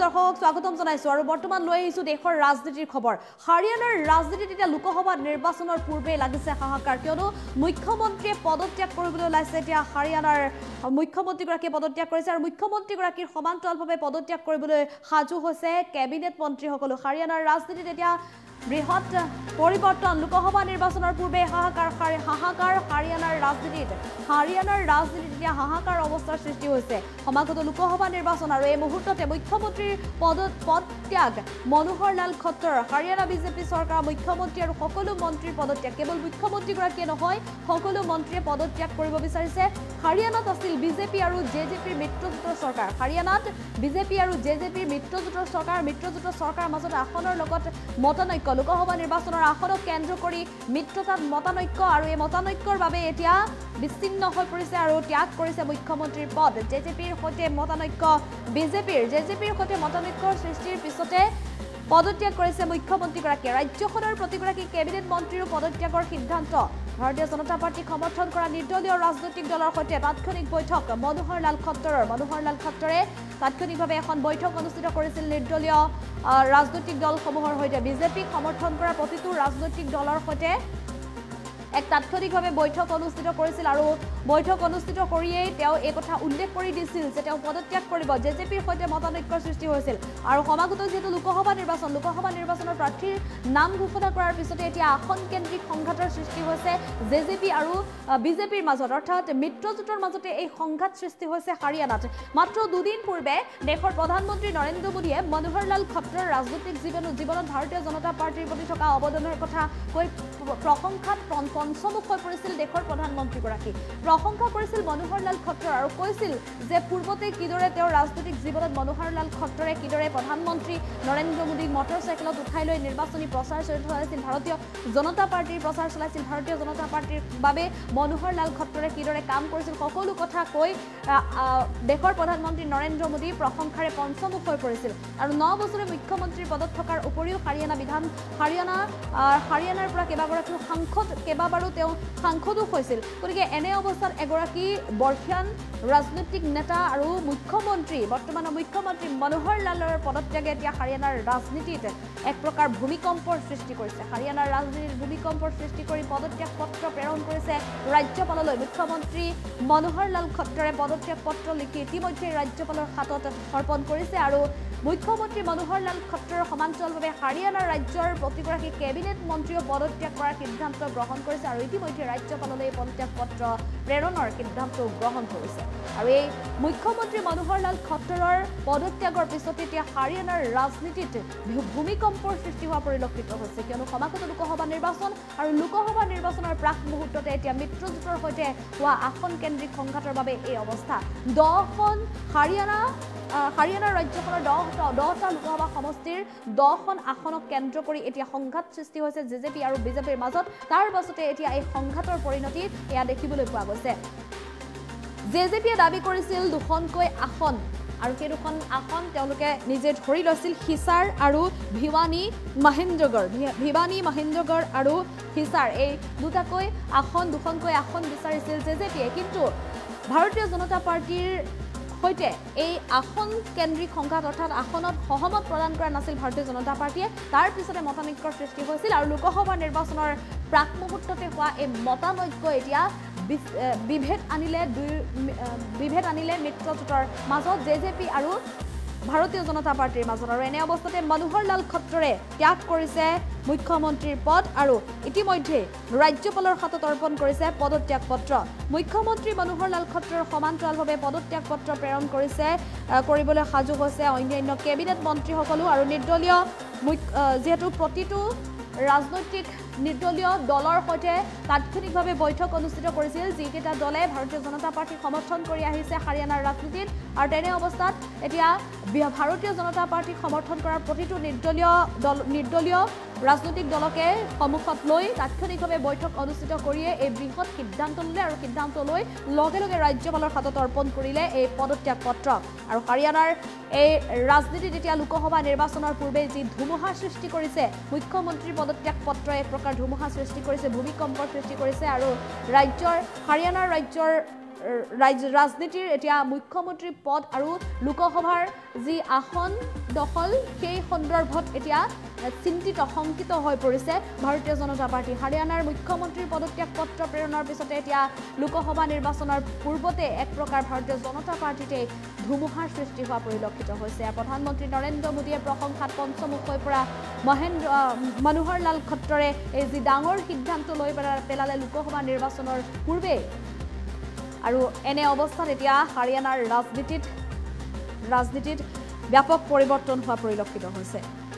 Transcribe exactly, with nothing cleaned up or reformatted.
দৰ্শক স্বাগতম জনাইছো আৰু বৰ্তমান লৈ আহিছো দেশৰ ৰাজনীতিৰ খবৰ হাৰিয়ানাৰ ৰাজনীতিত এতিয়া লোকসভা নিৰ্বাচনৰ পূৰ্বে লাগিছে হাহাকাৰ কিয়নো মুখ্যমন্ত্ৰীয়ে পদত্যাগ কৰিবলৈ ওলাইছে এতিয়া হাৰিয়ানাৰ মুখ্যমন্ত্ৰীগৰাকীয়ে পদত্যাগ কৰিছে আৰু মুখ্যমন্ত্ৰীগৰাকীৰ সমান্তৰালভাৱে পদত্যাগ কৰিবলৈ সাজু হৈছে কেবিনেট মন্ত্ৰীসকলো হাৰিয়ানাৰ ৰাজনীতিত এতিয়া বৃহৎ পৰিৱৰ্তন লোকসভা নিৰ্বাচনৰ পূৰ্বে হাহাকাৰ হাহাকাৰ হাৰিয়ানাৰ ৰাজনীতিত হাৰিয়ানাৰ ৰাজনীতিত এতিয়া হাহাকাৰ অৱস্থাৰ সৃষ্টি হৈছে সমাগত লোকসভা নিৰ্বাচন আৰু এই মুহূৰ্ততে মুখ্যমন্ত্ৰীৰ পদ পদত্যাগ মনোহৰ লাল খট্টৰ হাৰিয়ানা বিজেপি চৰকাৰ মুখ্যমন্ত্ৰী আৰু সকলো মন্ত্ৰীৰ পদত্যাগ কেৱল মুখ্যমন্ত্ৰীগৰাকীয়ে নহয় সকলো মন্ত্ৰীয়ে পদত্যাগ কৰিব বিচাৰিছে হাৰিয়ানাত আছিল বিজেপি আৰু জেজেপিৰ মিত্ৰজোঁটৰ চৰকাৰ হাৰিয়ানাত বিজেপি আৰু জেজেপিৰ মিত্ৰজোঁটৰ চৰকাৰ মিত্ৰজোঁটৰ চৰকাৰৰ মাজত আসনৰ লগত মতানৈক্য লোকসভা নিৰ্বাচনৰ আসনক কেন্দ্ৰ কৰি মিত্ৰতাত মতানৈক্য আৰু এই মতানৈক্যৰ বাবে এতিয়া বিচ্ছিন্ন হৈ পৰিছে আৰু ত্যাগ কৰিছে মুখ্যমন্ত্ৰীৰ পদ জেজেপিৰ সৈতে মতানৈক্য বিজেপিৰ জেজেপিৰ সৈতে মতানৈক্যৰ সৃষ্টিৰ পিছতে পদত্যাগ কৰিছে মুখ্যমন্ত্ৰীগৰাকীয়ে ৰাজ্যখনৰ প্ৰতিগৰাকী কেবিনেট মন্ত্ৰীৰো পদত্যাগৰ সিদ্ধান্ত ভাৰতীয় জনতা পাৰ্টিক সমৰ্থন কৰা নিৰ্দলীয় ৰাজনৈতিক দলৰ সৈতে তাৎক্ষণিক বৈঠক মনোহৰ লাল খট্টৰৰ মনোহৰ লাল খট্টৰে তাৎক্ষণিকভাৱে এখন বৈঠক অনুষ্ঠিত কৰিছিল নিৰ্দলীয় ৰাজনৈতিক দলসমূহৰ সৈতে বিজেপিক সমৰ্থন কৰা প্ৰতিটো ৰাজনৈতিক দলৰ সৈতে এক তাৎক্ষণিকভাৱে বৈঠক অনুষ্ঠিত কৰিছিল আৰু বৈঠক অনুষ্ঠিত কৰিয়েই তেওঁ এই কথা উল্লেখ কৰি দিছিল যে তেওঁ পদত্যাগ কৰিব জেজেপিৰ সৈতে মতানৈক্যৰ সৃষ্টি হৈছিল আৰু সমাগত যেহেতু লোকসভা নিৰ্বাচন লোকসভা নিৰ্বাচনৰ প্ৰাৰ্থীৰ নাম ঘোষণা কৰাৰ পিছতে এতিয়া আসন কেন্দ্ৰিক সংঘাতৰ সৃষ্টি হৈছে জেজেপি আৰু বিজেপিৰ মাজত অৰ্থাৎ মিত্ৰজোঁটৰ মাজতে এই সংঘাত সৃষ্টি হৈছে হাৰিয়ানাত মাত্ৰ দুদিন পূৰ্বে দেশৰ প্ৰধানমন্ত্ৰী নৰেন্দ্ৰ মোদীয়ে মনোহৰ লাল খট্টৰৰ ৰাজনৈতিক জীৱন জীৱনত ভাৰতীয় জনতা পাৰ্টিৰ প্ৰতি থকা অৱদানৰ কথা কৈ প্ৰশংসাত পঞ্চমুখ হৈ পৰিছিল দেশৰ প্ৰধানমন্ত্ৰীগৰাকী প্ৰশংসা কৰিছিল মনোহৰ লাল খট্টৰ আৰু কৈছিল যে পূৰ্বতে কিদৰে তেওঁৰ ৰাজনৈতিক জীৱনত মনোহৰ লাল খট্টৰে কিদৰে প্ৰধানমন্ত্ৰী নৰেন্দ্ৰ মোদীক মটৰচাইকেলত উঠাই লৈ নিৰ্বাচনী প্ৰচাৰ চলাইছিল ভাৰতীয় জনতা পাৰ্টিৰ প্ৰচাৰ চলাইছিল ভাৰতীয় জনতা পাৰ্টিৰ বাবে মনোহৰ লাল খট্টৰে কিদৰে কাম কৰিছিল সকলো কথা কৈ দেশৰ প্ৰধানমন্ত্ৰী নৰেন্দ্ৰ মোদী প্ৰশংসাৰে পঞ্চমুখ হৈ পৰিছিল আৰু ন বছৰে মুখ্যমন্ত্ৰীৰ পদত থকাৰ উপৰিও হাৰিয়ানা বিধান হাৰিয়ানা হাৰিয়ানাৰ পৰা কেইবাগৰাকীও সাংসদ কেইবাবাৰো তেওঁ সাংসদো হৈছিল গতিকে এনে অৱস্থাত এগৰাকী বৰ্ষীয়ান ৰাজনৈতিক নেতা আৰু মুখ্যমন্ত্ৰী বৰ্তমানৰ মুখ্যমন্ত্ৰী মনোহৰ লালৰ পদত্যাগে এতিয়া হাৰিয়ানাৰ ৰাজনীতিত এক প্ৰকাৰ ভূমিকম্পৰ সৃষ্টি কৰিছে হাৰিয়ানাৰ ৰাজনীতিত ভূমিকম্পৰ সৃষ্টি কৰি পদত্যাগ পত্ৰ প্ৰেৰণ কৰিছে ৰাজ্যপাললৈ মুখ্যমন্ত্ৰী মনোহৰ লাল খট্টৰে পদত্যাগ পত্ৰ লিখি ইতিমধ্যে ৰাজ্যপালৰ হাতত অৰ্পণ কৰিছে আৰু মুখ্যমন্ত্ৰী মনোহৰ লাল খট্টৰৰ সমান্তৰালভাৱে হাৰিয়ানাৰ ৰাজ্যৰ প্ৰতিগৰাকী কেবিনেট মন্ত্ৰীও পদত্যাগ কৰাৰ সিদ্ধান্ত গ্ৰহণ কৰিছে আৰু ইতিমধ্যে ৰাজ্যপাললৈ পদত্যাগ পত্ৰ প্ৰেৰণৰ সিদ্ধান্ত গ্ৰহণ কৰিছে আৰু এই মুখ্যমন্ত্ৰী মনোহৰ লাল খট্টৰৰ পদত্যাগৰ পিছত এতিয়া হাৰিয়ানাৰ ৰাজনীতিত ভূমিকম্পৰ সৃষ্টি হোৱা পৰিলক্ষিত হৈছে কিয়নো সমাগত লোকসভা নিৰ্বাচন আৰু লোকসভা নিৰ্বাচনৰ প্ৰাক মুহূৰ্ততে এতিয়া মিত্ৰজোঁটৰ সৈতে হোৱা আসন কেন্দ্ৰিক সংঘাতৰ বাবে এই অৱস্থা দহখন হাৰিয়ানা হাৰিয়ানাৰ ৰাজ্যখনৰ দহটা দহটা লোকসভা সমষ্টিৰ দহখন আসনক কেন্দ্ৰ কৰি এতিয়া সংঘাত সৃষ্টি হৈছে জেজেপি আৰু বিজেপিৰ মাজত তাৰ পাছতে এতিয়া এই সংঘাতৰ পৰিণতি এয়া দেখিবলৈ পোৱা গৈছে জেজেপিয়ে দাবী কৰিছিল দুখনকৈ আসন আৰু সেই দুখন আসন তেওঁলোকে নিজে ধৰি লৈছিল হিছাৰ আৰু ভিৱানী মহেন্দ্ৰগড় ভিৱানী মহেন্দ্ৰগড় আৰু হিছাৰ এই দুটাকৈ আসন দুখনকৈ আসন বিচাৰিছিল জেজেপিয়ে কিন্তু ভাৰতীয় জনতা পাৰ্টিৰ সৈতে এই আসন কেন্দ্ৰিক সংঘাত অৰ্থাৎ আসনত সহমত প্ৰদান কৰা নাছিল ভাৰতীয় জনতা পাৰ্টিয়ে তাৰ পিছতে মতানৈক্যৰ সৃষ্টি হৈছিল আৰু লোকসভা নিৰ্বাচনৰ প্ৰাক মুহূৰ্ততে হোৱা এই মতানৈক্য এতিয়া বিভেদ আনিলে দুই বিভেদ আনিলে মিত্ৰজোঁটৰ মাজত জেজেপি আৰু ভাৰতীয় জনতা পাৰ্টিৰ মাজত আৰু এনে অৱস্থাতে মনোহৰ লাল খট্টৰে ত্যাগ কৰিছে মুখ্যমন্ত্ৰীৰ পদ আৰু ইতিমধ্যে ৰাজ্যপালৰ হাতত অৰ্পণ কৰিছে পদত্যাগ পত্ৰ মুখ্যমন্ত্ৰী মনোহৰ লাল খট্টৰৰ সমান্তৰালভাৱে পদত্যাগ পত্ৰ প্ৰেৰণ কৰিছে কৰিবলৈ সাজু হৈছে অন্যান্য কেবিনেট মন্ত্ৰীসকলো আৰু নিৰ্দলীয় যিহেতু প্ৰতিটো ৰাজনৈতিক নিৰ্দলীয় দলৰ সৈতে তাৎক্ষণিকভাৱে বৈঠক অনুষ্ঠিত কৰিছিল যিকেইটা দলে ভাৰতীয় জনতা পাৰ্টিক সমৰ্থন কৰি আহিছে হাৰিয়ানাৰ ৰাজনীতিত আৰু তেনে অৱস্থাত এতিয়া ভাৰতীয় জনতা পাৰ্টিক সমৰ্থন কৰাৰ প্ৰতিটো নিৰ্দলীয় দল নিৰ্দলীয় ৰাজনৈতিক দলকে সন্মুখত লৈ তাৎক্ষণিকভাৱে বৈঠক অনুষ্ঠিত কৰিয়ে এই বৃহৎ সিদ্ধান্ত ল'লে আৰু সিদ্ধান্ত লৈ লগে লগে ৰাজ্যপালৰ হাতত অৰ্পণ কৰিলে এই পদত্যাগ পত্ৰ আৰু হাৰিয়ানাৰ এই ৰাজনীতিত এতিয়া লোকসভা নিৰ্বাচনৰ পূৰ্বে যি ধুমুহা সৃষ্টি কৰিছে মুখ্যমন্ত্ৰীৰ পদত্যাগ পত্ৰই এক প্ৰকাৰ ধুমুহা সৃষ্টি কৰিছে ভূমিকম্পৰ সৃষ্টি কৰিছে আৰু ৰাজ্যৰ হাৰিয়ানাৰ ৰাজ্যৰ ৰাজনীতিৰ এতিয়া মুখ্যমন্ত্ৰী পদ আৰু লোকসভাৰ যি আসন দখল সেই সন্দৰ্ভত এতিয়া চিন্তিত শংকিত হৈ পৰিছে ভাৰতীয় জনতা পাৰ্টি হাৰিয়ানাৰ মুখ্যমন্ত্ৰীৰ পদত্যাগ পত্ৰ প্ৰেৰণৰ পিছতে এতিয়া লোকসভা নিৰ্বাচনৰ পূৰ্বতে এক প্ৰকাৰ ভাৰতীয় জনতা পাৰ্টিতে ধুমুহাৰ সৃষ্টি হোৱা পৰিলক্ষিত হৈছে প্ৰধানমন্ত্ৰী নৰেন্দ্ৰ মোদীয়ে প্ৰশংসাত পঞ্চমুখ হৈ পৰা মহেন্দ্ৰ মনোহৰ লাল খট্টৰে এই যি ডাঙৰ সিদ্ধান্ত লৈ পেলালে লোকসভা নিৰ্বাচনৰ পূৰ্বে আৰু এনে অৱস্থাত এতিয়া হাৰিয়ানাৰ ৰাজনীতিত ৰাজনীতিত ব্যাপক পৰিৱৰ্তন হোৱা পৰিলক্ষিত হৈছে